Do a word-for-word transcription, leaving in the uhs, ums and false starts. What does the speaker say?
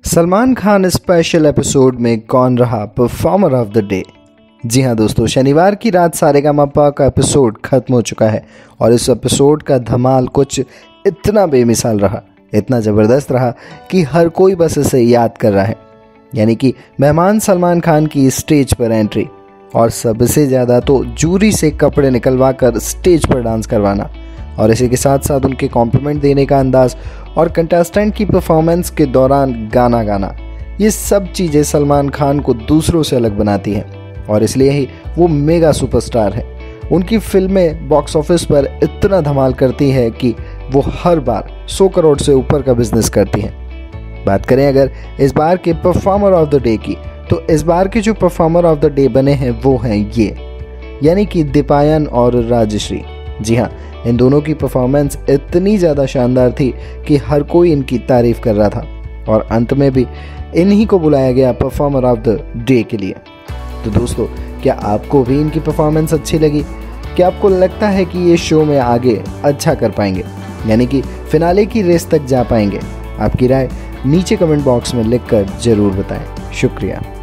Salman Khan special episode में कौन रहा परफॉर्मर ऑफ द डे। जी हाँ दोस्तों, शनिवार की रात सारेगामापा का एपिसोड खत्म हो चुका है और इस एपिसोड का धमाल कुछ इतना बेमिसाल रहा, इतना ज़बरदस्त रहा कि हर कोई बस इसे याद कर रहा है। यानी कि मेहमान सलमान खान की स्टेज पर एंट्री और सबसे ज़्यादा तो जूरी से कपड़े निकलवा कर स्टेज पर डांस करवाना और इसी के साथ साथ उनके कॉम्प्लीमेंट देने का अंदाज और कंटेस्टेंट की परफॉर्मेंस के दौरान गाना गाना, ये सब चीज़ें सलमान खान को दूसरों से अलग बनाती हैं और इसलिए ही वो मेगा सुपरस्टार है। उनकी फिल्में बॉक्स ऑफिस पर इतना धमाल करती है कि वो हर बार सौ करोड़ से ऊपर का बिजनेस करती हैं। बात करें अगर इस बार के परफॉर्मर ऑफ द डे की, तो इस बार के जो परफॉर्मर ऑफ द डे बने हैं वो हैं ये, यानी कि दीपायन और राजश्री। जी हाँ, इन दोनों की परफॉर्मेंस इतनी ज़्यादा शानदार थी कि हर कोई इनकी तारीफ़ कर रहा था और अंत में भी इन्हीं को बुलाया गया परफॉर्मर ऑफ द डे के लिए। तो दोस्तों, क्या आपको भी इनकी परफॉर्मेंस अच्छी लगी? क्या आपको लगता है कि ये शो में आगे अच्छा कर पाएंगे, यानी कि फिनाले की रेस तक जा पाएंगे? आपकी राय नीचे कमेंट बॉक्स में लिखकर ज़रूर बताएं। शुक्रिया।